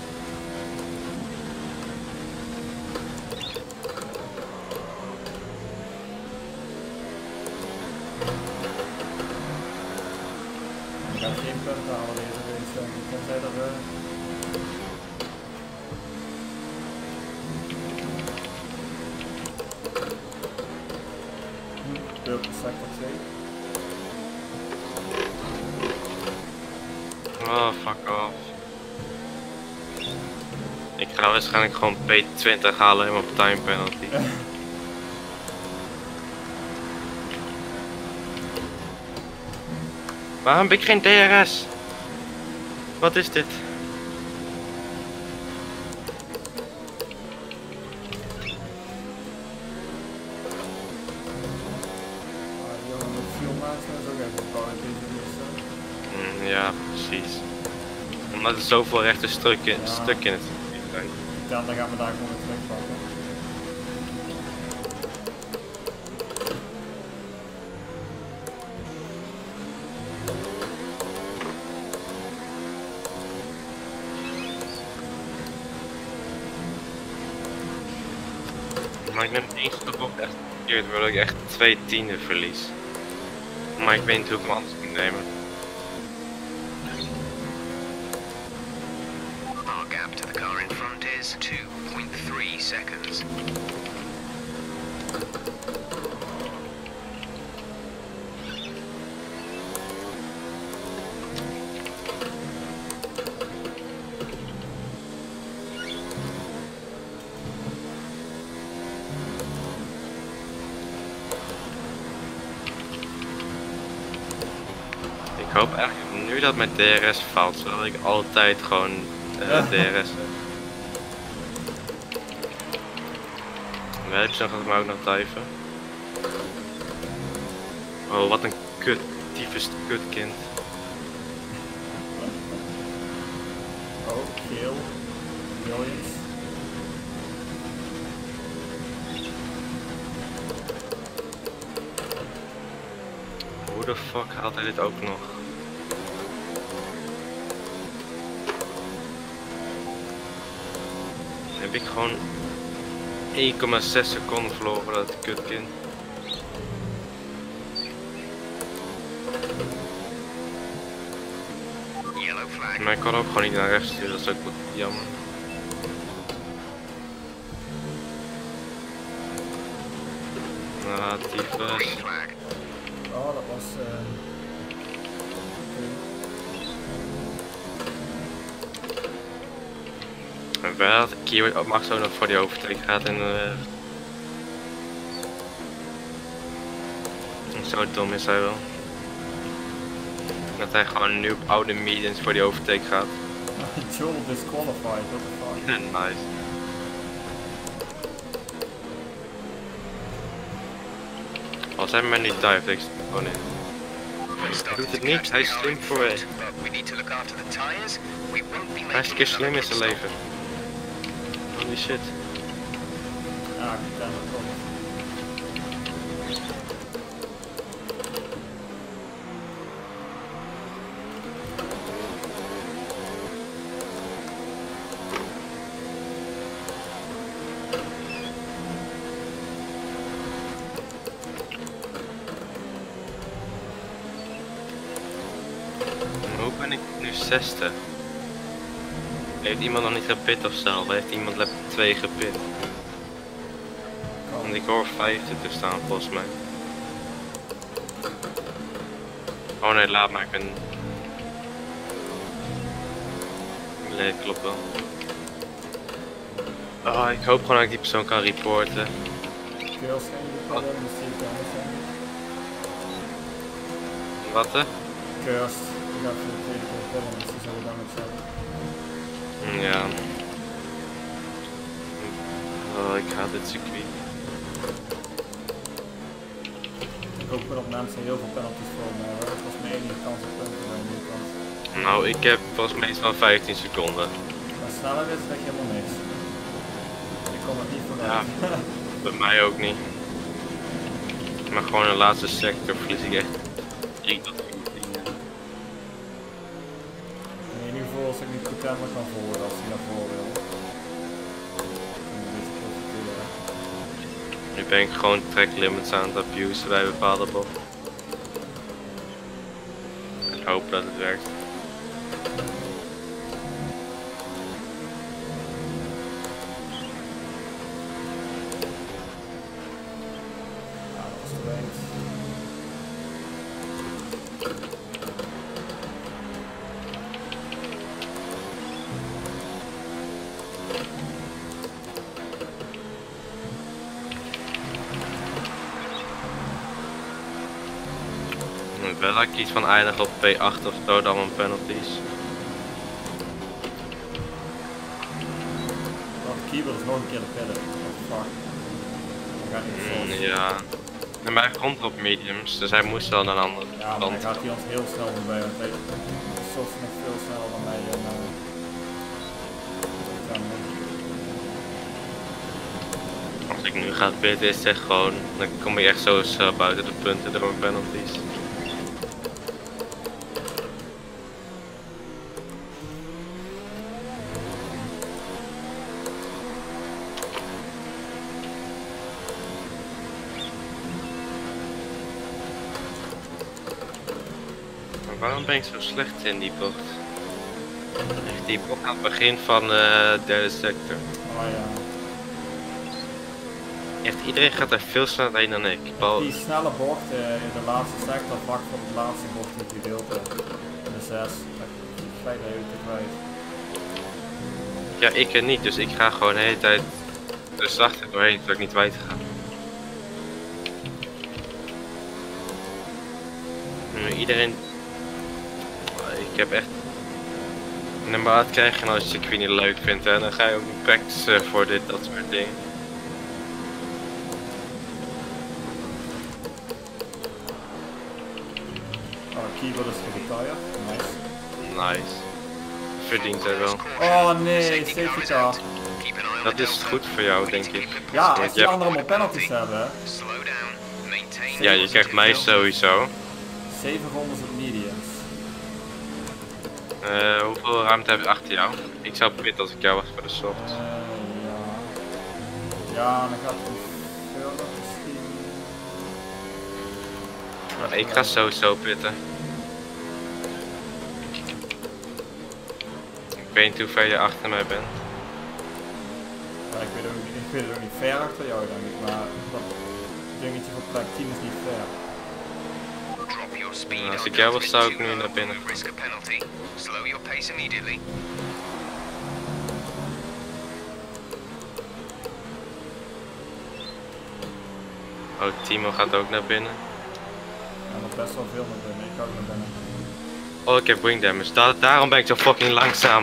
Ik ga geen punten halen deze race, denk ik. Tenzij dat purple sector 2. Oh, fuck off. Ik ga waarschijnlijk gewoon P20 halen helemaal op time penalty. Waarom heb ik geen DRS? Wat is dit? Ja, precies. Omdat er zoveel rechte stukken in het zijn. Ja, dan gaan we daar gewoon weer terugpakken. Maar ik neem één stuk op echt verkeerd, waardoor ik echt 2 tienden verlies. Maar ik weet niet hoe ik hem anders moet nemen. Our gap to the car in front is 2.3 seconds. Ik hoop eigenlijk nu dat mijn DRS valt, zodat ik altijd gewoon DRS heb. Welpsdag gaat me ook nog diven. Oh, wat een kut, tyfus kutkind. Oh, geel. Williams. Hoe de fuck haalt hij dit ook nog? Dan heb ik gewoon 1,6 seconden verloren, dat kutkind. Yellow flag. Maar ik kan ook gewoon niet naar rechts sturen, dat is ook jammer. Ah, tyfus. Green flag. Oh, dat was... En wel dat Kiwi mag zo nog voor die overtake gaat en zo dom is hij wel. Dat hij gewoon nu op oude mediums voor die overtake gaat. Joel disqualified, what the fuck. Nice. Als hij mij niet dive, ik gewoon in. Hij doet het niet, hij is slim voor je. Hij is een keer slim in zijn leven. Holy shit. Ah, ik ken het wel. Hoe ben ik nu 60? Heeft iemand nog niet gepit of zo? Heeft iemand lap 2 gepit? Want ik hoor 50 te staan volgens mij. Oh nee, laat maar, ik ben... Nee, het klopt wel. Oh, ik hoop gewoon dat ik die persoon kan reporten. Wat hè? Cursed. Ik ga voor de tweede keer pillen, dus die zullen dan hetzelfde. Ja. Oh, ik haat dit circuit. Ik hoop dat mensen heel veel penalties voor me hebben. Het was meer die kans op punten bij die kant. Nou, ik heb volgens mij iets van 15 seconden. Maar sneller is dat je helemaal niks. Ik kom het niet vooruit. Ja, bij mij ook niet. Maar gewoon in de laatste sector verlies ik echt 3 tot 4 dingen. contender kan volgen als hij naar voren wil. Nu ben ik gewoon track limits aan het abusen bij bepaalde bochten. Ik hoop dat het werkt. Ja, dat is te weinig. Wel dat ik iets van eindigen op P8 of zo dan mijn penalties. Oh, de keeper is nog een keer de pedal. What the fuck. Dat gaat niet zo. Ja. En mij grond op mediums, dus hij moest wel naar een andere Ja, maar kant. hij gaat hier ons heel snel voorbij, want hij is soms nog veel sneller dan mij. Als ik nu ga pitten is het echt gewoon, dan kom ik echt zo buiten de punten door mijn penalties. Waarom ben ik zo slecht in die bocht? Echt die bocht aan het begin van de derde sector. Oh ja. Echt iedereen gaat er veel sneller heen dan ik. Die snelle bocht in de laatste sector, vlak voor het laatste bocht in het gedeelte. In de 6. Dat ga je even te kwijt. Ja, ik er niet, dus ik ga gewoon de hele tijd de zachte doorheen, zodat ik niet wijd ga. Nu iedereen... Ik heb echt... Een maat krijgen als je het circuit niet leuk vindt, hè. Dan ga je ook een practice voor dat soort dingen. Oh, keeper is geretired. Nice. Nice. Verdient hij wel. Oh nee, safety car. Dat is goed voor jou, denk ik. Ja, als Want die anderen maar penalties hebben. Ja, je krijgt mij sowieso. 7 rondes op mediums. Hoeveel ruimte heb je achter jou? Ik zou pitten als ik jou was voor de soft. Ja. Ja, dan gaat het verder misschien. Maar ik ga sowieso pitten. Ik weet niet hoe ver je achter mij bent. Ja, ik weet het ook niet ver achter jou denk ik, maar dat dingetje voor plek 10 is niet ver. Nou, als ik jou was zou ik nu naar binnen. Oh, Timo gaat ook naar binnen. En nog best wel veel naar binnen, ik ook naar binnen. Oh, ik heb wing damage. Daarom ben ik zo fucking langzaam.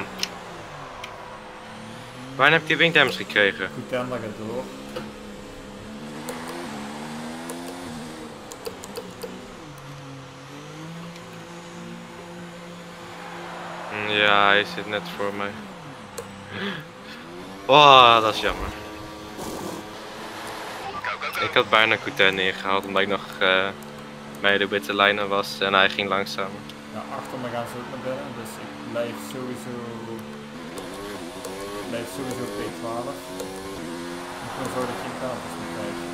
Waarom heb ik die wing damage gekregen? Goed tender gaat door. Ja, hij zit net voor mij. Oh, dat is jammer. Ik had bijna Coutin neergehaald omdat ik nog bij de witte lijnen was en hij ging langzamer. Ja, achter me gaan ze ook naar binnen, dus ik blijf sowieso P12. Ik wil zo dat je geen penalties moet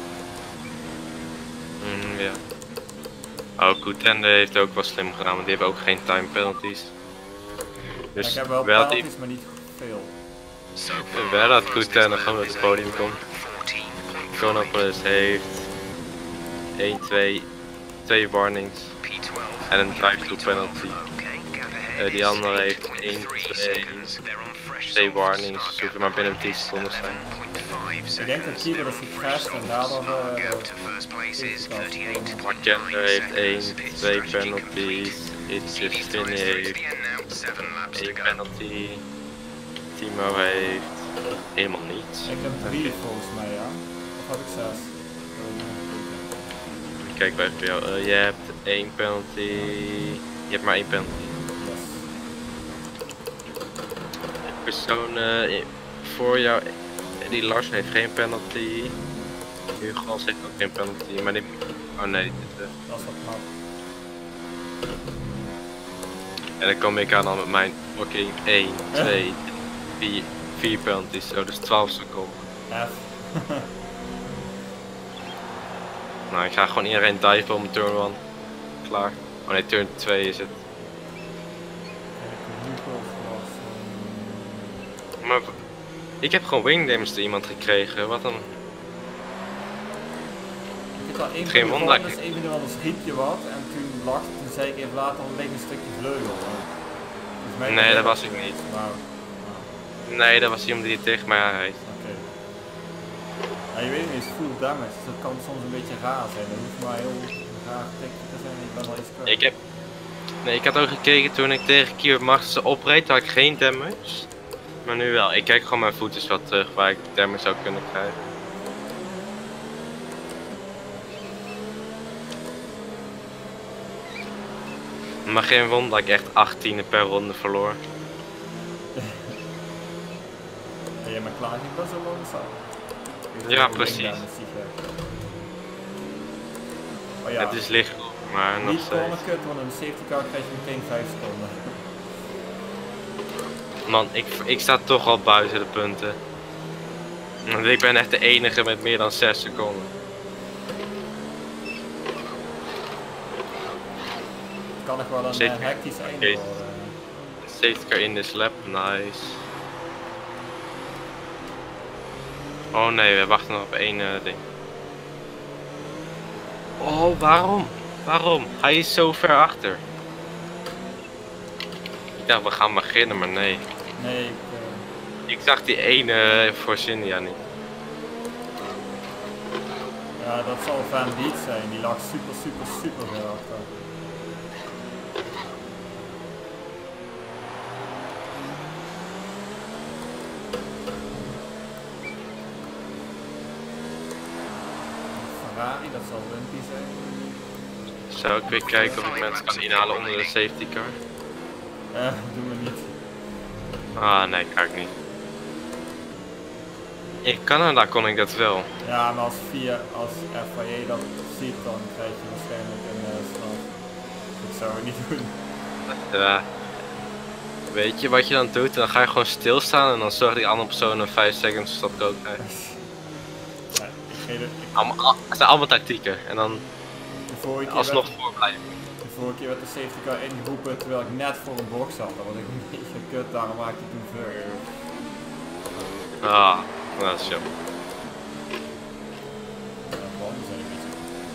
krijgen. Ja. Oh, Coutin heeft ook wel slim gedaan, want die hebben ook geen time penalties. Dus ja, ik heb wel wel penalties, maar niet veel. Wel dat Coutin nog gewoon op het podium komt. Konopolis heeft 1, 2 warnings en een drive-through penalty. Die andere heeft 1, 2 warnings, dus hoeven maar binnen 10 seconden zijn. Ik denk dat keeper is gecrashed en daardoor Markender heeft 1, 2 penalties, It's Finny heeft 1 penalty, Timo heeft helemaal niets. Ik heb 3 volgens mij, ja. Of had ik 6? Kijk bij jou, je hebt 1 penalty, je hebt maar 1 penalty. Yes. Persoon voor jou, die Lars heeft geen penalty. Hugo heeft ook geen penalty, maar die... Oh nee, dit Dat is wat knap. En dan kom ik aan dan met mijn fucking 1, 2, 4 penalties. Zo, dus 12 seconden. F. Nou, ik ga gewoon iedereen diven om turn 1. Klaar. Oh nee, turn 2 is het. Maar ik heb gewoon wing damage door iemand gekregen, wat dan? Ik had al één Geen wonder. dus even dan schiep je wat en toen zei ik even later een beetje een stukje vleugel. Nee, dat was ik niet. Maar, nee, dat was iemand die tegen mij aanreed. Oké. Ja, je weet niet, het is full damage, dus dat kan soms een beetje raar zijn. Dat hoeft maar heel raar tekje te zijn en ik ben wel iets kwijt. Ik had ook gekeken toen ik tegen Kier Magnussen opreed, had ik geen damage. Maar nu wel. Ik kijk gewoon mijn voetjes wat terug waar ik damage zou kunnen krijgen. Maar geen wonder dat ik echt 18e per ronde verloor. Ben je maar klaar niet wel zo langzaam? Ja, precies. Oh ja. Het is licht, maar nog niet corner steeds. cut, want in de safety car krijg je meteen 5 seconden. Man, ik sta toch al buiten de punten. Want ik ben echt de enige met meer dan 6 seconden. Het kan nog wel een hectisch einde worden. Safety car in this lap, nice. Oh nee, we wachten nog op één ding. Oh, waarom? Waarom? Hij is zo ver achter. Ik dacht we gaan beginnen, maar nee. Nee, ik zag die ene voor India niet. Ja, dat zal Van Beat zijn. Die lag super ver achter. Ferrari, dat zal Wimpy zijn. Zou ik weer kijken of ik mensen kan inhalen onder de safety car? Doen we niet. Ah nee, kan ik niet. In Canada kon ik dat wel. Ja, maar als FIA dat ziet, dan krijg je waarschijnlijk een straf. Dat zou ik niet doen. Ja. Weet je wat je dan doet? Dan ga je gewoon stilstaan en dan zorgt die andere persoon een 5 seconds stop go krijgt. Het zijn allemaal tactieken en dan alsnog voorblijven. De vorige keer werd de safety car ingeroepen terwijl ik net voor een box zat. Dat was ik een beetje kut, daarom maakte ik toen vuur. Ah, dat is jammer. Ja, banden zijn een beetje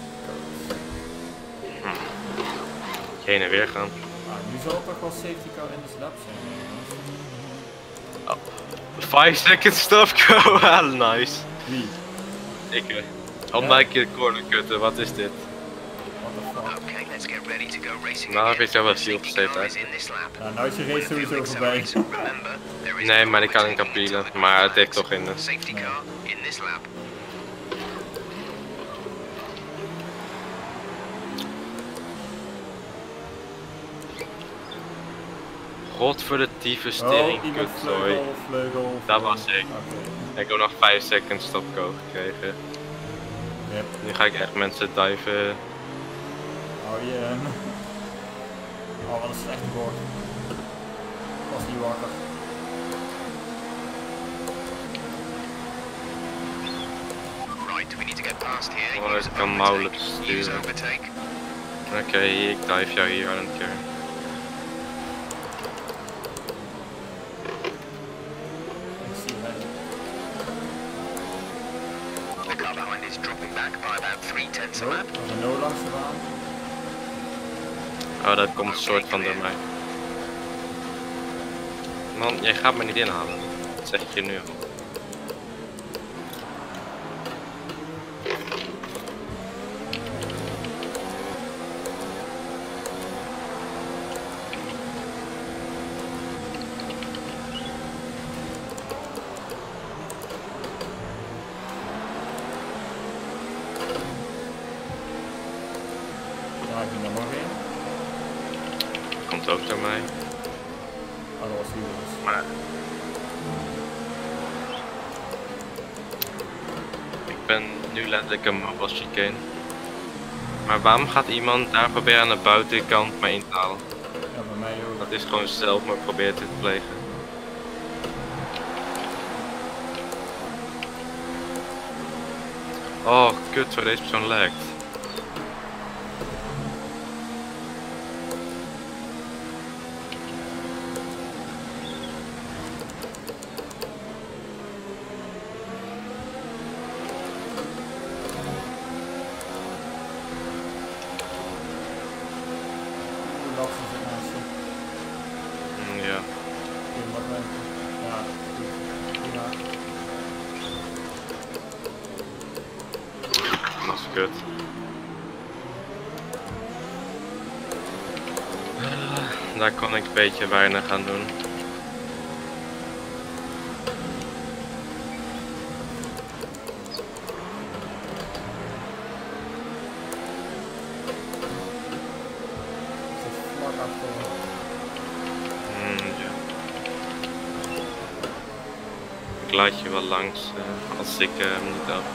koud. Heen en weer gaan. Nu zal het toch wel safety car in de lap zijn. Oh. 5 seconds stop go, nice. Wie? Ik omdat ik de corner kutte, wat is dit? Nou heb ik zo wat veel gezeten uit. Ja, nou is je race sowieso voorbij. Nee, maar ik kan in kapielen, maar het heeft toch in de... God voor de tyfustering, kutzooi. Vleugel. Dat was ik. Okay. Ik heb nog 5 seconds stop go gekregen. Yep. Nu ga ik echt mensen diven. Oh je. Oh, wat een slechte boord. Was niet wakker. Oh, ik kan mouwelijk sturen. Oké, ik dive jou hier aan een keer. No langs de baan. Oh, dat komt een soort van door mij. Man, jij gaat me niet inhalen. Dat zeg ik je nu al. Ja, ik ben er nog in. Komt ook door mij. Oh, dat was hier dus. Maar... Ik ben nu letterlijk een mobile chicane. Maar waarom gaat iemand daar proberen aan de buitenkant mij in te halen? Ja, maar Bij mij ook. Dat is gewoon zelf maar probeert te plegen. Oh, kut, waar deze persoon lekt. Ja. Ja, Dat is kut. Daar kon ik een beetje weinig aan doen. Ik laat je wel langs als ik niet af.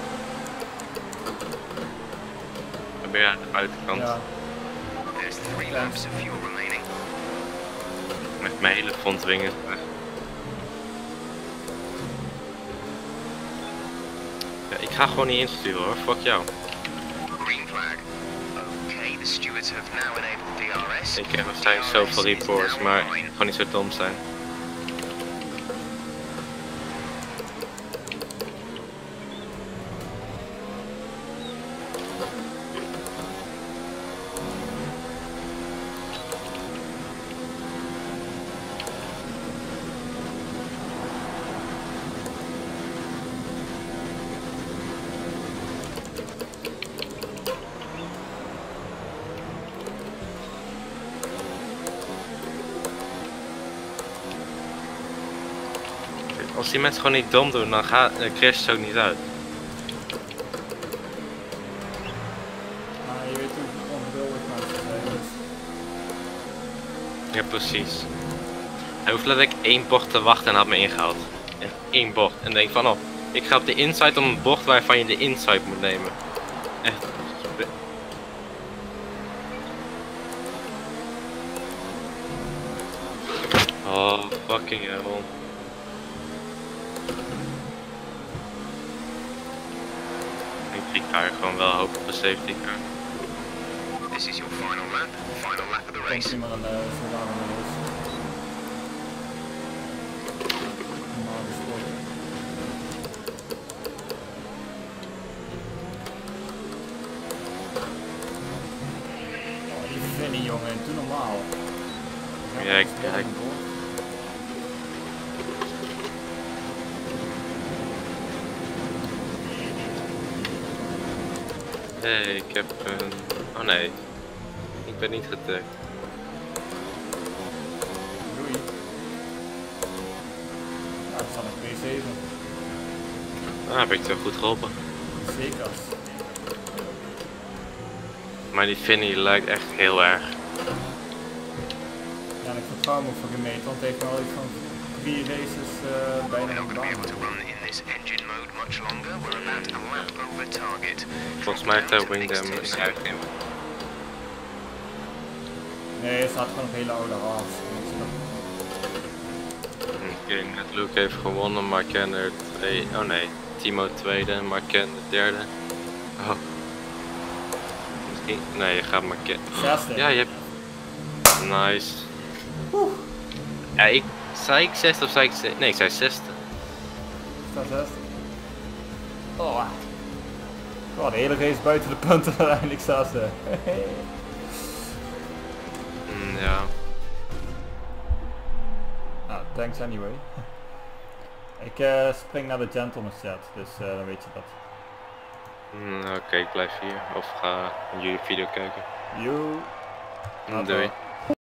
Dan ben je aan de buitenkant. ja. There's 3 laps of fuel remaining. Met mijn hele frontwing is weg. Ja, ik ga gewoon niet insturen hoor, fuck jou. Green flag. Okay, the stewards have now enabled DRS. Ik heb waarschijnlijk zoveel reports, maar gewoon niet zo dom zijn. Als die mensen gewoon niet dom doen, dan crasht het ook niet uit. Maar je weet hoe ongeduldig mensen zijn. Dus. Ja, precies. Hij hoeft letterlijk 1 bocht te wachten en had me ingehaald. Echt 1 bocht. En denk van, oh, ik ga op de inside om een bocht waarvan je de inside moet nemen. Echt. Oh, fucking hell. Ik ga er gewoon wel hopen op een safety car. This is your final lap of the Komt race. iemand een soldaat aan de race. Normaal gesproken. Oh, die Vinnie jongen, doe normaal. Ja, ik hey, ik heb een... Oh nee, ik ben niet getagd. Doei. Ja, het staat nog P7. Ah, heb ik het wel goed geholpen. Zeker. Maar die Vinnie lijkt echt heel erg. Ja, en ik vertrouw hem ook voor gemeten, want hij heeft wel iets van 3 races bijna We're not een going to be baan. able to run in this engine mode much longer. We're about a lap over target. Volgens mij heeft hij Wingdam niet uitgegeven. Nee, hij staat gewoon op hele oude raas. Oké, net Luke heeft gewonnen, Marken er 2. Oh nee, Timo tweede, Marken de derde. Oh. Misschien... Nee, je gaat Marken. Zesde. Ja, je hebt... Nice. Ja, zei ik 6 of zei ik 6? Nee, ik zei 6e. Staat zesde. Oh. Oh, de hele race buiten de punten uiteindelijk zesde. Ja. Nou, thanks anyway. Ik spring naar de gentleman set, dus dan weet je dat. Oké, ik blijf hier. Of ga een jullie video kijken. Yo. Doei.